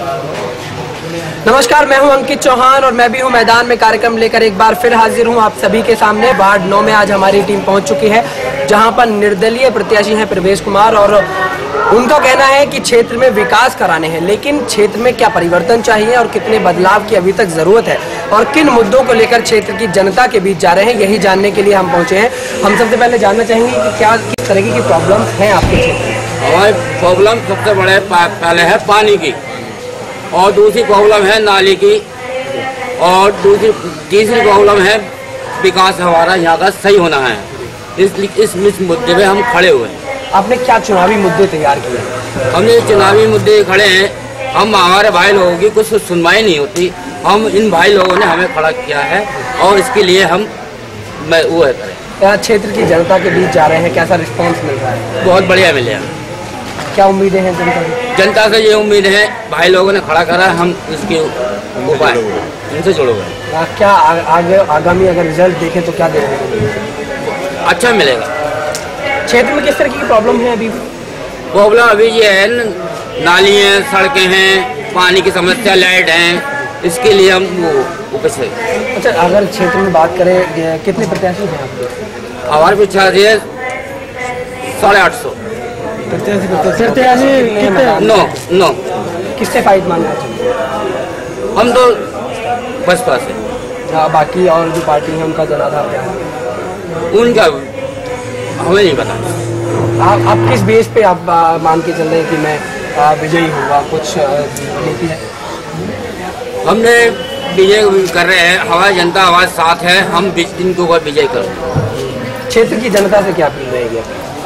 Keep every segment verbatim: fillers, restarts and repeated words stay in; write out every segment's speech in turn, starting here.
नमस्कार, मैं हूं अंकित चौहान और मैं भी हूं मैदान में कार्यक्रम लेकर एक बार फिर हाजिर हूं आप सभी के सामने। वार्ड नौ में आज हमारी टीम पहुंच चुकी है, जहां पर निर्दलीय प्रत्याशी हैं प्रवेश कुमार और उनका कहना है कि क्षेत्र में विकास कराने हैं, लेकिन क्षेत्र में क्या परिवर्तन चाहिए और कितने बदलाव की अभी तक जरूरत है और किन मुद्दों को लेकर क्षेत्र की जनता के बीच जा रहे हैं, यही जानने के लिए हम पहुंचे हैं। हम सबसे पहले जानना चाहेंगे कि क्या किस तरह की प्रॉब्लम है आपके क्षेत्र में। हमारी प्रॉब्लम सबसे बड़े पहले है पानी की, और दूसरी प्रॉब्लम है नाली की, और दूसरी तीसरी प्रॉब्लम है विकास हमारा यहाँ का सही होना है। इस इस, इस मुद्दे पे हम खड़े हुए हैं। आपने क्या चुनावी मुद्दे तैयार किए? हमने चुनावी मुद्दे खड़े हैं। हम हमारे भाई लोगों की कुछ सुनवाई नहीं होती, हम इन भाई लोगों ने हमें खड़ा किया है और इसके लिए हम मैं वो है करें। क्षेत्र की जनता के बीच जा रहे हैं, कैसा रिस्पॉन्स मिल रहा है? बहुत बढ़िया मिले। क्या उम्मीदें हैं जनता की? जनता से ये उम्मीद है, भाई लोगों ने खड़ा करा, हम इसके उपाय इनसे जुड़ोगे। क्या आगे आगामी अगर रिजल्ट देखें तो क्या देखेंगे? अच्छा मिलेगा। क्षेत्र में किस तरह की प्रॉब्लम है अभी? प्रॉब्लम अभी ये है, नाली हैं, सड़कें हैं, पानी की समस्या, लाइट हैं, इसके लिए हम वो उपस्थित हैं। अच्छा, अगर क्षेत्र में बात करें कितने प्रत्याशी हैं आपके? हमारे प्रत्याशी है साढ़े आठ सौ प्रत्याशी। नो नो किससे फाइट मांगना चाहिए? हम तो बसपा से। बाकी और जो पार्टी है उनका जनाधार क्या है? उनका हमें नहीं पता। आप आप किस बेस पे आप आ, मान के चल रहे हैं कि मैं आ, विजयी होगा? कुछ नीति है? हमने विजय कर रहे हैं, हमारी जनता हमारे साथ है, हम दिन को विजय कर। क्षेत्र की जनता से क्या अपील रहेगी?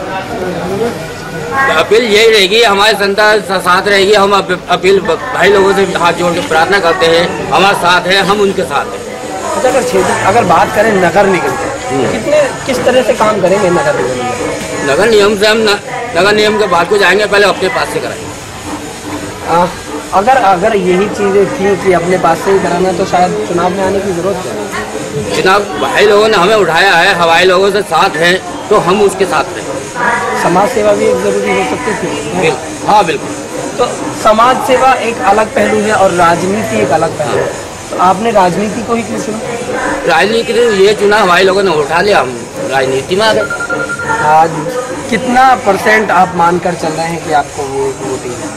अपील यही रहेगी, हमारी जनता साथ रहेगी। हम अपील भाई लोगों से हाथ जोड़ के प्रार्थना करते हैं, हमारे साथ है, हम उनके साथ हैं। अच्छा, अगर क्षेत्र अगर बात करें नगर निगम कितने किस तरह से काम करेंगे नगर निगम? नगर नियम से हम न, नगर नियम के बाद को जाएंगे, पहले अपने पास से कराएंगे। आ, अगर अगर यही चीज़ें थी कि अपने पास से ही कराना, तो शायद चुनाव में आने की जरूरत है। चुनाव भाई लोगों ने हमें उठाया है, हवाई लोगों से साथ हैं, तो हम उसके साथ रहें। समाज सेवा भी एक जरूरी हो सकती थी। हाँ बिल्कुल। तो समाज सेवा एक अलग पहलू है और राजनीति एक अलग पहलू है, तो आपने राजनीति को ही क्यों चुना? राजनीति ये चुना, हमारे लोगों ने उठा लिया, हम राजनीति में आ गए। आज कितना परसेंट आप मानकर चल रहे हैं कि आपको वो वोटिंग है?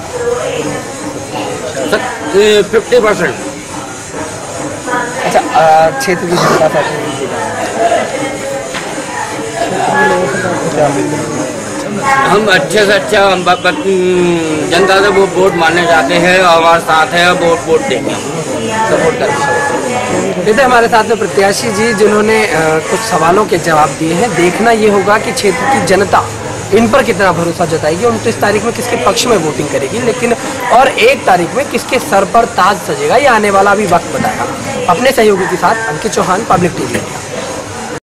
Fifty percent. अच्छा, क्षेत्र की जनता से हम अच्छे से अच्छा हम जनता से वो वोट मारने जाते हैं और हमारे साथ है, वोट वोट देंगे, सपोर्ट करेंगे। देखते हमारे साथ में प्रत्याशी जी जिन्होंने कुछ सवालों के जवाब दिए हैं। देखना ये होगा कि क्षेत्र की जनता इन पर कितना भरोसा जताएगी। उनतीस तारीख में किसके पक्ष में वोटिंग करेगी, लेकिन और एक तारीख में किसके सर पर ताज सजेगा, ये आने वाला भी वक्त बताएगा। अपने सहयोगी के साथ अंकित चौहान, पब्लिक टीवी।